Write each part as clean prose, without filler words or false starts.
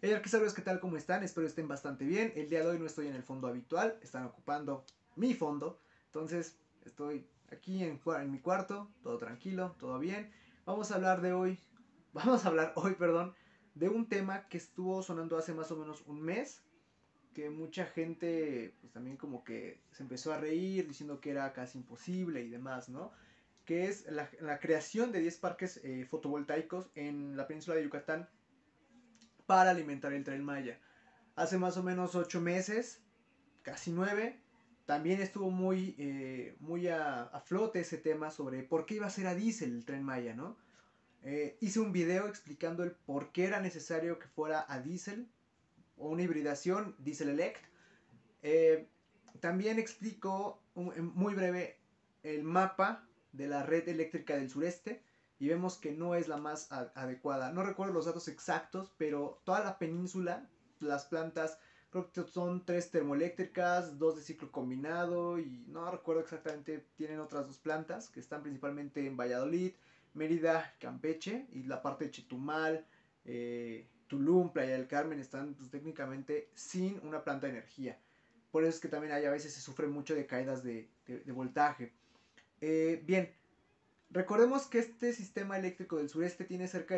Hey saludos, ¿qué tal? ¿Cómo están? Espero estén bastante bien. El día de hoy no estoy en el fondo habitual, están ocupando mi fondo. Entonces estoy aquí en mi cuarto, todo tranquilo, todo bien. Vamos a hablar de hoy, vamos a hablar hoy, perdón, de un tema que estuvo sonando hace más o menos un mes, que mucha gente pues también como que se empezó a reír diciendo que era casi imposible y demás, ¿no? Que es la creación de 10 parques fotovoltaicos en la península de Yucatán para alimentar el Tren Maya. Hace más o menos 8 meses, casi 9, también estuvo muy a flote ese tema sobre por qué iba a ser a diésel el Tren Maya, ¿no? Hice un video explicando el por qué era necesario que fuera a diésel o una hibridación diésel-elect. Eh, También explico muy breve el mapa de la red eléctrica del sureste y vemos que no es la más adecuada. No recuerdo los datos exactos, pero toda la península, las plantas, creo que son 3 termoeléctricas, 2 de ciclo combinado y no recuerdo exactamente, tienen otras 2 plantas que están principalmente en Valladolid, Mérida, Campeche y la parte de Chetumal, Tulum, Playa del Carmen están pues, técnicamente sin una planta de energía. Por eso es que también hay, a veces se sufre mucho de caídas de voltaje. Bien, recordemos que este sistema eléctrico del sureste tiene cerca de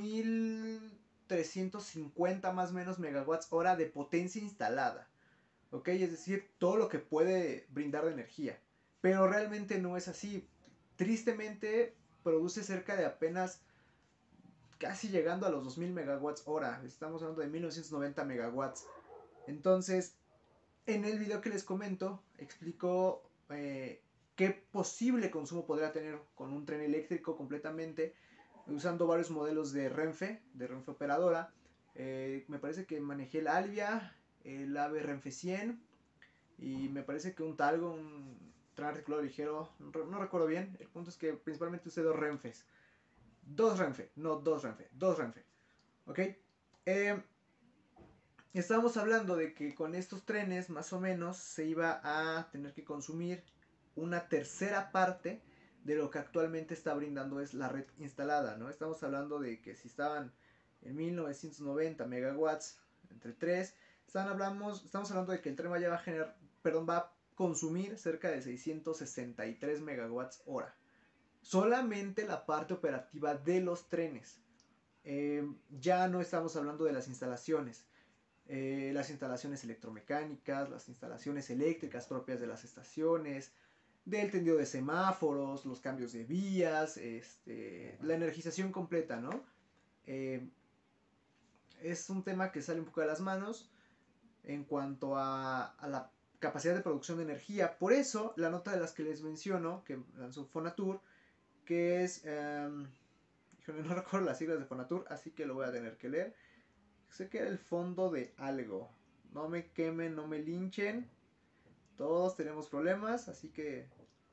3.350 más o menos megawatts hora de potencia instalada. ¿Ok? Es decir, todo lo que puede brindar de energía. Pero realmente no es así. Tristemente produce cerca de apenas casi llegando a los 2.000 megawatts hora. Estamos hablando de 1990 megawatts. Entonces, en el video que les comento, explico qué posible consumo podría tener con un tren eléctrico completamente, usando varios modelos de Renfe operadora. Me parece que manejé el Alvia, el AVE Renfe 100 y me parece que un Talgo, un tren articulado ligero, no recuerdo bien. El punto es que principalmente usé dos Renfes. Dos Renfe, no dos Renfe, dos Renfe. ¿Ok? Eh, Estábamos hablando de que con estos trenes más o menos se iba a tener que consumir una tercera parte de lo que actualmente está brindando es la red instalada, ¿no? Estamos hablando de que si estaban en 1990 megawatts entre 3, estamos hablando de que el tren Maya va a generar, perdón, va a consumir cerca de 663 megawatts hora. Solamente la parte operativa de los trenes. Ya no estamos hablando de las instalaciones electromecánicas, las instalaciones eléctricas propias de las estaciones, del tendido de semáforos, los cambios de vías, la energización completa, ¿no? Eh, es un tema que sale un poco de las manos en cuanto a la capacidad de producción de energía. Por eso, la nota de las que les menciono, que lanzó Fonatur, que es... no recuerdo las siglas de Fonatur, así que lo voy a tener que leer. Sé que era el fondo de algo. No me quemen, no me linchen. Todos tenemos problemas, así que...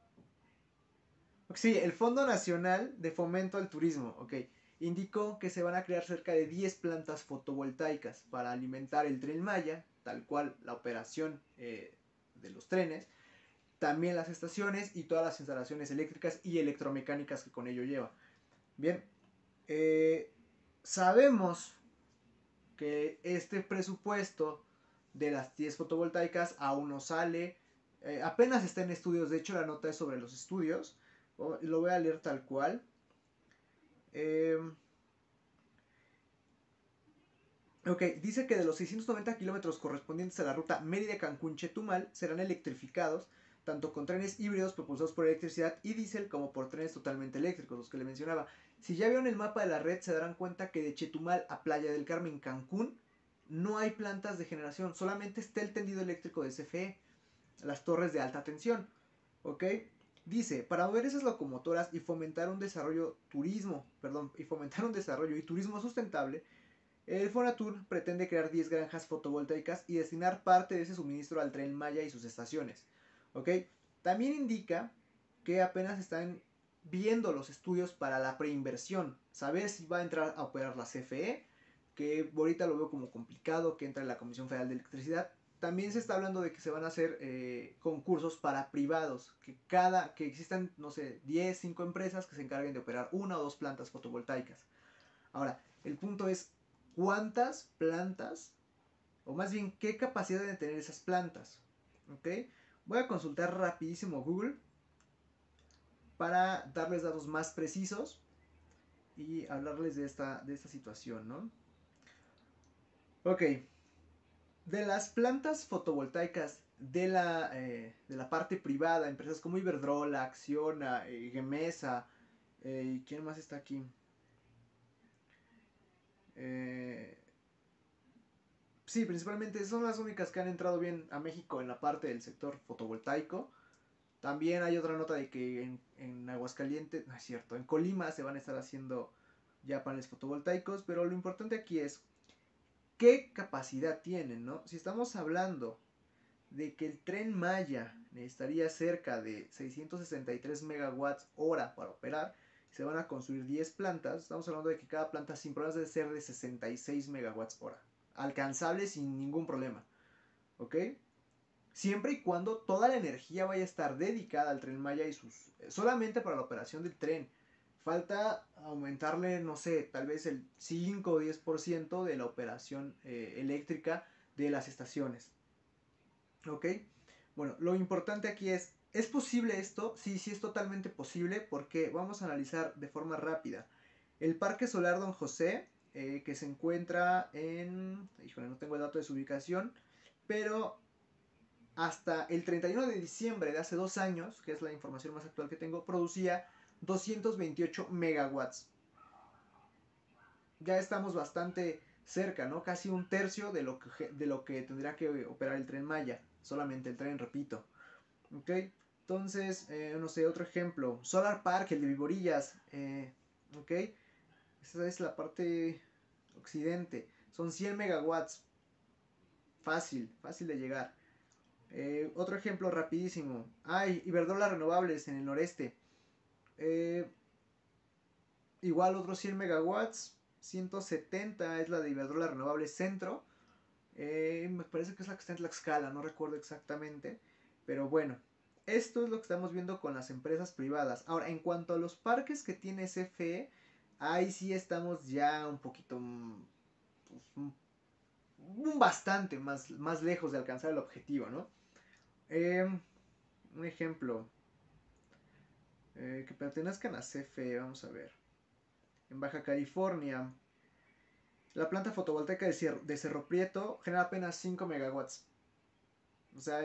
Sí, el Fondo Nacional de Fomento al Turismo, ok. Indicó que se van a crear cerca de 10 plantas fotovoltaicas para alimentar el Tren Maya, tal cual la operación de los trenes, también las estaciones y todas las instalaciones eléctricas y electromecánicas que con ello lleva. Bien, eh, sabemos que este presupuesto de las 10 fotovoltaicas aún no sale. Apenas está en estudios, de hecho la nota es sobre los estudios. Lo voy a leer tal cual. Eh, ok, dice que de los 690 kilómetros correspondientes a la ruta Mérida-Cancún-Chetumal serán electrificados tanto con trenes híbridos propulsados por electricidad y diésel como por trenes totalmente eléctricos, los que le mencionaba. Si ya vieron el mapa de la red se darán cuenta que de Chetumal a Playa del Carmen, Cancún, no hay plantas de generación, solamente está el tendido eléctrico de CFE, las torres de alta tensión. ¿Ok? Dice, para mover esas locomotoras y fomentar un desarrollo y turismo sustentable, el Fonatur pretende crear 10 granjas fotovoltaicas y destinar parte de ese suministro al Tren Maya y sus estaciones. ¿Ok? También indica que apenas están viendo los estudios para la preinversión, saber si va a entrar a operar la CFE, que ahorita lo veo como complicado que entre la Comisión Federal de Electricidad. También se está hablando de que se van a hacer concursos para privados, que existan, no sé, 10, 5 empresas que se encarguen de operar una o dos plantas fotovoltaicas. Ahora, el punto es, cuántas plantas, o más bien qué capacidad deben tener esas plantas. ¿Ok? Voy a consultar rapidísimo Google para darles datos más precisos y hablarles de esta situación, ¿no? Ok, de las plantas fotovoltaicas de la parte privada, empresas como Iberdrola, Acciona, Gemesa, ¿y quién más está aquí? Eh, sí, principalmente son las únicas que han entrado bien a México en la parte del sector fotovoltaico. También hay otra nota de que en Aguascalientes, no es cierto, en Colima se van a estar haciendo ya paneles fotovoltaicos, pero lo importante aquí es qué capacidad tienen, ¿no? Si estamos hablando de que el Tren Maya necesitaría cerca de 663 megawatts hora para operar, se van a construir 10 plantas, estamos hablando de que cada planta sin problemas debe ser de 66 megawatts hora, alcanzable sin ningún problema, ¿ok? Siempre y cuando toda la energía vaya a estar dedicada al Tren Maya y solamente para la operación del tren. Falta aumentarle, no sé, tal vez el 5 o 10% de la operación eléctrica de las estaciones. ¿Ok? Bueno, lo importante aquí ¿es posible esto? Sí, sí es totalmente posible porque vamos a analizar de forma rápida. El Parque Solar Don José, que se encuentra híjole, no tengo el dato de su ubicación, pero hasta el 31 de diciembre de hace 2 años, que es la información más actual que tengo, producía 228 megawatts. Ya estamos bastante cerca, ¿no? Casi un tercio de lo que tendría que operar el Tren Maya. Solamente el tren, repito. ¿Ok? Entonces, no sé, otro ejemplo. Solar Park, el de Viborillas. ¿Ok? Esa es la parte occidente. Son 100 megawatts. Fácil, fácil de llegar. Otro ejemplo rapidísimo. Hay Iberdrola Renovables en el noreste. Eh, igual otros 100 megawatts. 170 es la de Iberdrola Renovables Centro. Me parece que es la que está en Tlaxcala, no recuerdo exactamente. Pero bueno, esto es lo que estamos viendo con las empresas privadas. Ahora, en cuanto a los parques que tiene CFE, ahí sí estamos ya un poquito, pues, bastante más lejos de alcanzar el objetivo, ¿no? Un ejemplo, que pertenezcan a CFE, vamos a ver. En Baja California, la planta fotovoltaica de Cerro Prieto genera apenas 5 megawatts. O sea,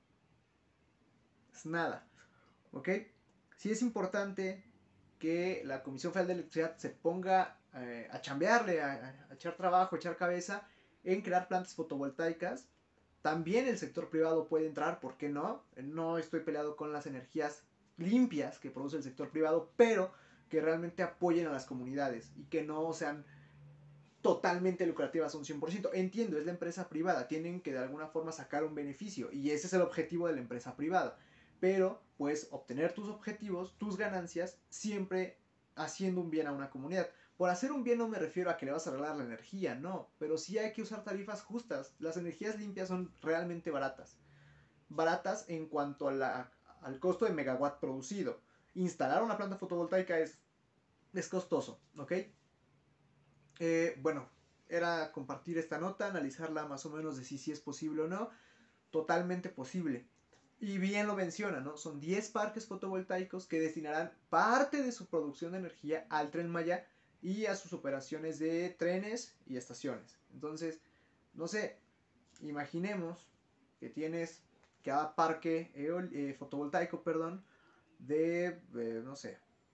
es nada. ¿Ok? Sí es importante que la Comisión Federal de Electricidad se ponga a chambearle, a echar trabajo, a echar cabeza en crear plantas fotovoltaicas. También el sector privado puede entrar, ¿por qué no? No estoy peleado con las energías limpias que produce el sector privado, pero que realmente apoyen a las comunidades y que no sean totalmente lucrativas un 100%. Entiendo, es la empresa privada, tienen que de alguna forma sacar un beneficio y ese es el objetivo de la empresa privada. Pero puedes obtener tus objetivos, tus ganancias, siempre haciendo un bien a una comunidad. Por hacer un bien no me refiero a que le vas a arreglar la energía, no, pero sí hay que usar tarifas justas. Las energías limpias son realmente baratas. Baratas en cuanto al costo de megawatt producido. Instalar una planta fotovoltaica es costoso, ¿ok? Bueno, era compartir esta nota, analizarla más o menos de si es posible o no. Totalmente posible. Y bien lo menciona, ¿no? Son 10 parques fotovoltaicos que destinarán parte de su producción de energía al Tren Maya y a sus operaciones de trenes y estaciones. Entonces, no sé, imaginemos que tienes cada parque fotovoltaico, perdón, de, no sé,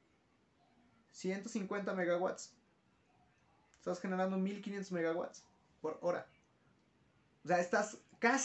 150 megawatts. Estás generando 1500 megawatts por hora. O sea, estás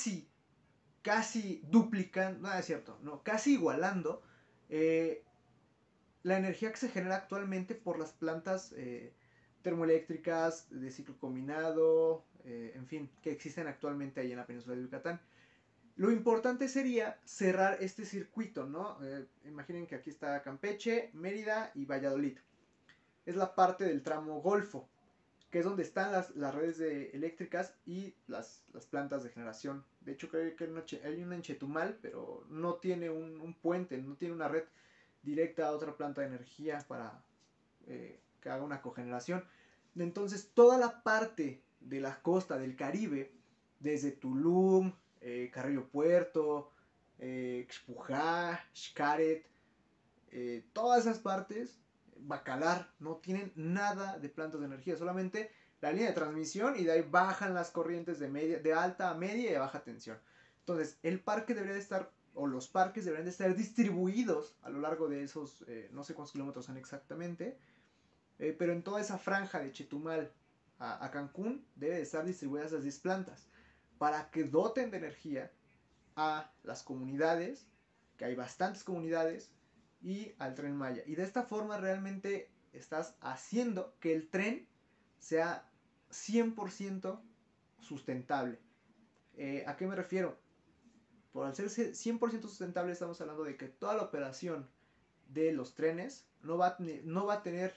casi duplicando, no es cierto, no, casi igualando eh, la energía que se genera actualmente por las plantas termoeléctricas de ciclo combinado, en fin, que existen actualmente ahí en la península de Yucatán. Lo importante sería cerrar este circuito, ¿no? Imaginen que aquí está Campeche, Mérida y Valladolid. Es la parte del tramo Golfo, que es donde están las redes eléctricas y las plantas de generación. De hecho, creo que hay una en Chetumal, pero no tiene un puente, no tiene una red directa a otra planta de energía para que haga una cogeneración. Entonces toda la parte de la costa del Caribe, desde Tulum, Carrillo Puerto, Xpujá, Xcaret, todas esas partes, Bacalar, no tienen nada de plantas de energía, solamente la línea de transmisión y de ahí bajan las corrientes de alta a media y a baja tensión. Entonces, el parque debería de estar, o los parques deberían de estar distribuidos a lo largo de esos, no sé cuántos kilómetros son exactamente, pero en toda esa franja de Chetumal a Cancún debe de estar distribuidas las 10 plantas para que doten de energía a las comunidades, que hay bastantes comunidades, y al tren Maya. Y de esta forma realmente estás haciendo que el tren sea 100% sustentable. ¿A qué me refiero? Por al ser 100% sustentable estamos hablando de que toda la operación de los trenes no va a tener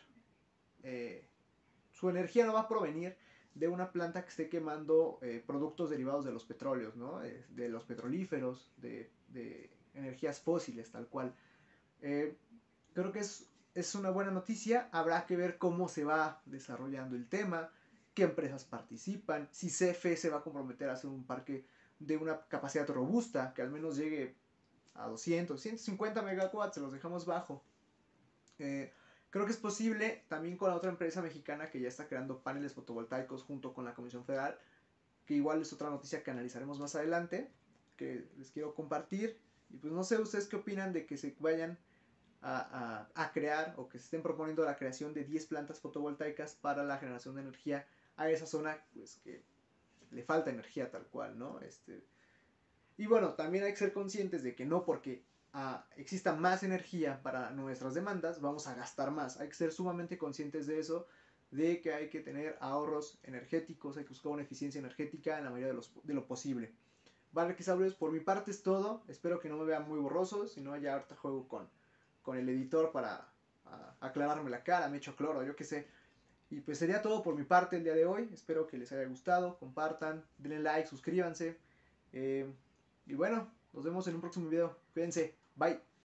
su energía no va a provenir de una planta que esté quemando productos derivados de los petróleos, ¿no? De los petrolíferos, de energías fósiles, tal cual. Eh, Creo que es una buena noticia. Habrá que ver cómo se va desarrollando el tema, qué empresas participan, si CFE se va a comprometer a hacer un parque de una capacidad robusta, que al menos llegue a 200, 150 megawatts, se los dejamos bajo. Eh, Creo que es posible también con la otra empresa mexicana que ya está creando paneles fotovoltaicos junto con la Comisión Federal, que igual es otra noticia que analizaremos más adelante, que les quiero compartir. Y pues no sé ustedes qué opinan de que se vayan a crear o que se estén proponiendo la creación de 10 plantas fotovoltaicas para la generación de energía a esa zona pues que le falta energía tal cual, ¿no? Y bueno, también hay que ser conscientes de que no porque exista más energía para nuestras demandas, vamos a gastar más. Hay que ser sumamente conscientes de eso, de que hay que tener ahorros energéticos, hay que buscar una eficiencia energética en la medida de lo posible. Vale, Kisaurios, por mi parte es todo. Espero que no me vean muy borroso, si no ya ahorita juego con el editor para aclararme la cara, me echo cloro, yo qué sé. Y pues sería todo por mi parte el día de hoy. Espero que les haya gustado. Compartan, denle like, suscríbanse. Y bueno, nos vemos en un próximo video. Cuídense. Bye.